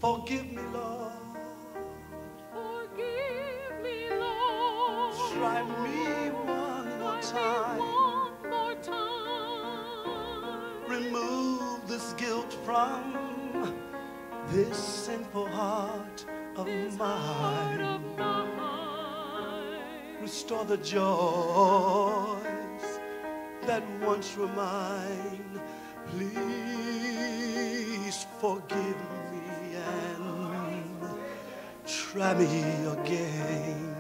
Forgive me, Lord. Forgive me, Lord. Try me one more time. Remove this guilt from this sinful heart of mine. Restore the joys that once were mine. Please forgive me and try me again.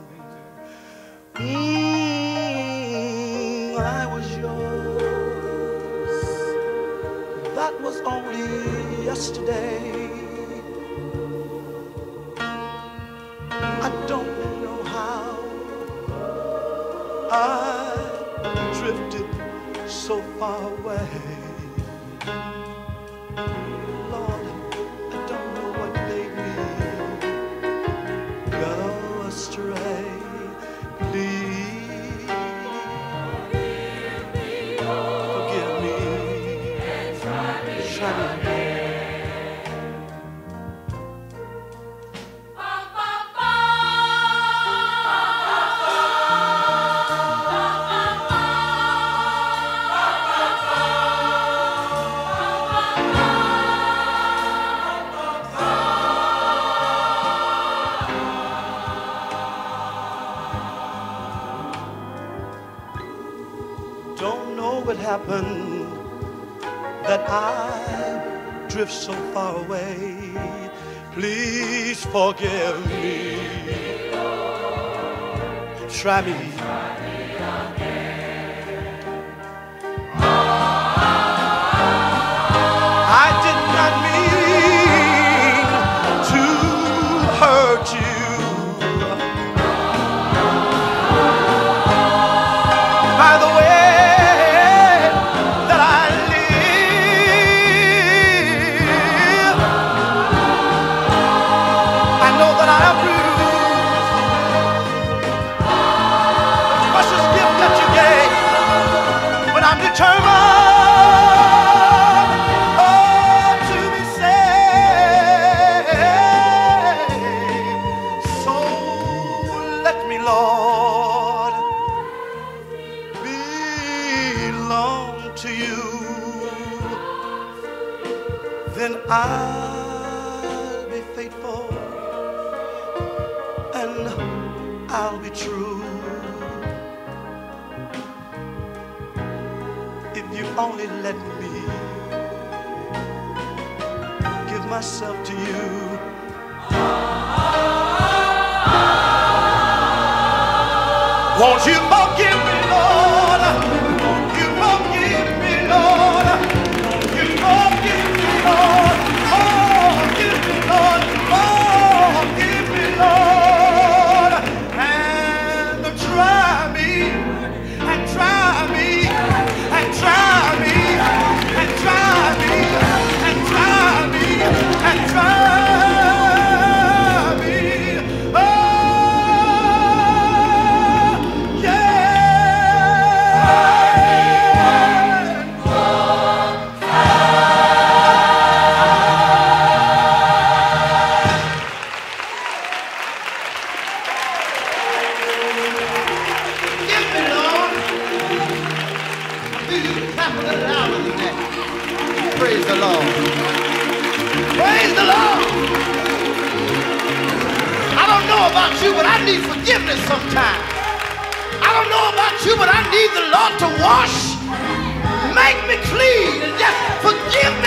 I was yours. That was only yesterday. I don't know how I drifted so far away. Lord, I don't know what made me go astray. Please forgive me and try me again. Don't know what happened that I drift so far away. Please forgive me. Try me. I did not mean to hurt you. By the way that I live, I know that I am bruised. Precious gift that you gave, but I'm determined, to be saved. So let me, Lord, belong to you. Then I'll be faithful and I'll be true. If you only let me give myself to you. Won't you forgive me, Lord? Won't you forgive me, Lord? Won't you forgive me, Lord? Forgive me, Lord. Forgive me, Lord. And try me, and try me, and try me, and try me, and try me, and try me. Praise the Lord. Praise the Lord. I don't know about you, but I need forgiveness sometimes. I don't know about you, but I need the Lord to wash, make me clean, and just forgive